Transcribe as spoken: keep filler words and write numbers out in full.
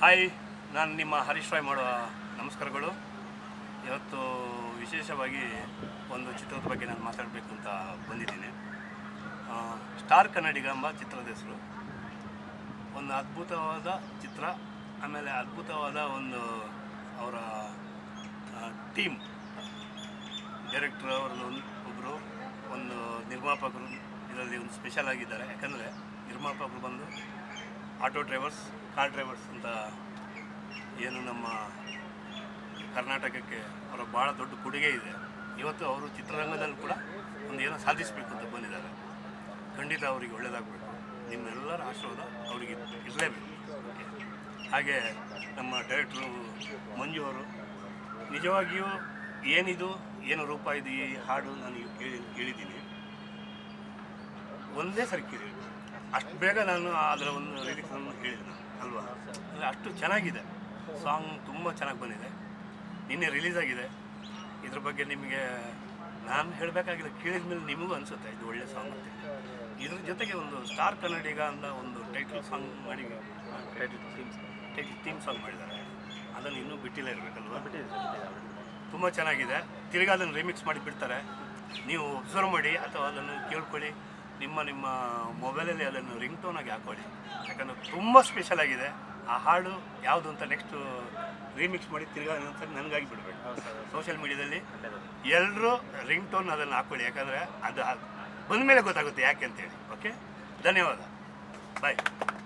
Hi, ನಾನು ನಿಮ್ಮ ಹರೀಶ್ ರಾಯ್ ಮಾಡುವ ನಮಸ್ಕಾರಗಳು. ಇವತ್ತು ವಿಶೇಷವಾಗಿ ಒಂದು ಚಿತ್ರದ ಬಗ್ಗೆ ನಾನು ಮಾತಾಡಬೇಕು ಅಂತ ಬಂದಿದ್ದೀನಿ. ಸ್ಟಾರ್ ಕನ್ನಡಿಗ ಎಂಬ ಚಿತ್ರದ ಹೆಸರು. ಒಂದು ಅದ್ಭುತವಾದ ಚಿತ್ರ, ಆಮೇಲೆ ಅದ್ಭುತವಾದ ಒಂದು ಅವರ ಟೀಮ್, ಡೈರೆಕ್ಟ್ರ್ ಅವರದ್ದು ಒಂದು ಒಬ್ಬರು, ಒಂದು ನಿರ್ಮಾಪಕರು ಇದರಲ್ಲಿ ಒಂದು ಸ್ಪೆಷಲ್ ಆಗಿದ್ದಾರೆ. ಯಾಕಂದರೆ ನಿರ್ಮಾಪಕರು ಬಂದು ಆಟೋ ಡ್ರೈವರ್ಸ್, ಕಾರ್ ಡ್ರೈವರ್ಸ್ ಅಂತ ಏನು ನಮ್ಮ ಕರ್ನಾಟಕಕ್ಕೆ ಅವರ ಭಾಳ ದೊಡ್ಡ ಕೊಡುಗೆ ಇದೆ. ಇವತ್ತು ಅವರು ಚಿತ್ರರಂಗದಲ್ಲಿ ಕೂಡ ಒಂದು ಏನೋ ಸಾಧಿಸಬೇಕು ಅಂತ ಬಂದಿದ್ದಾರೆ. ಖಂಡಿತ ಅವರಿಗೆ ಒಳ್ಳೆಯದಾಗಬೇಕು. ನಿಮ್ಮೆಲ್ಲರ ಆಶೀರ್ವಾದ ಅವರಿಗೆ ಇರಲೇಬೇಕು. ಹಾಗೆ ನಮ್ಮ ಡೈರೆಕ್ಟ್ರು ಮಂಜು ಅವರು ನಿಜವಾಗಿಯೂ ಏನಿದು ಏನು ರೂಪ ಇದು ಈ ಹಾಡು ನಾನು ಕೇಳಿ ಕೇಳಿದ್ದೀನಿ. ಒಂದೇ ಸರಿ ಕೇಳಿ ಅಷ್ಟು ಬೇಗ ನಾನು ಅದರ ಒಂದು ಲಿರಿಕ್ಸನ್ನು ಕೇಳಿದೆ ಅಲ್ವಾ. ಅಂದರೆ ಅಷ್ಟು ಚೆನ್ನಾಗಿದೆ. ಸಾಂಗ್ ತುಂಬ ಚೆನ್ನಾಗಿ ಬಂದಿದೆ. ನಿನ್ನೆ ರಿಲೀಸ್ ಆಗಿದೆ. ಇದ್ರ ಬಗ್ಗೆ ನಿಮಗೆ ನಾನು ಹೇಳಬೇಕಾಗಿಲ್ಲ, ಕೇಳಿದ ಮೇಲೆ ನಿಮಗೂ ಅನಿಸುತ್ತೆ ಇದು ಒಳ್ಳೆ ಸಾಂಗ್ ಅಂತ. ಇದ್ರ ಜೊತೆಗೆ ಒಂದು ಸ್ಟಾರ್ ಕನ್ನಡಿಗ ಅಂತ ಒಂದು ಟೈಟಲ್ ಸಾಂಗ್ ಮಾಡಿ, title theme title theme song ಮಾಡಿದ್ದಾರೆ. ಅದನ್ನು ಇನ್ನೂ ಬಿಟ್ಟಿಲ್ಲ ಇರಬೇಕಲ್ವ. ತುಂಬ ಚೆನ್ನಾಗಿದೆ. ತಿರ್ಗಿ ಅದನ್ನು ರಿಮಿಕ್ಸ್ ಮಾಡಿ ಬಿಡ್ತಾರೆ. ನೀವು ಒಬ್ಸರ್ವ್ ಮಾಡಿ ಅಥವಾ ಅದನ್ನು ಕೇಳ್ಕೊಳ್ಳಿ. ನಿಮ್ಮ ನಿಮ್ಮ ಮೊಬೈಲಲ್ಲಿ ಅದನ್ನು ರಿಂಗ್ ಟೋನಾಗಿ ಹಾಕ್ಕೊಳ್ಳಿ. ಯಾಕಂದರೆ ತುಂಬ ಸ್ಪೆಷಲ್ ಆಗಿದೆ. ಆ ಹಾಡು ಯಾವುದು ಅಂತ ನೆಕ್ಸ್ಟು ರೀಮಿಕ್ಸ್ ಮಾಡಿ ತಿರ್ಗಾ ನಂತರ ನನಗಾಗಿ ಬಿಡಬೇಕು. ಸೋಷಿಯಲ್ ಮೀಡಿಯಾದಲ್ಲಿ ಎಲ್ಲರೂ ರಿಂಗ್ ಟೋನ್ ಅದನ್ನು ಹಾಕ್ಕೊಳ್ಳಿ. ಯಾಕಂದರೆ ಅದು ಬಂದ ಮೇಲೆ ಗೊತ್ತಾಗುತ್ತೆ ಯಾಕೆ ಅಂತೇಳಿ. ಓಕೆ, ಧನ್ಯವಾದ. ಬಾಯ್.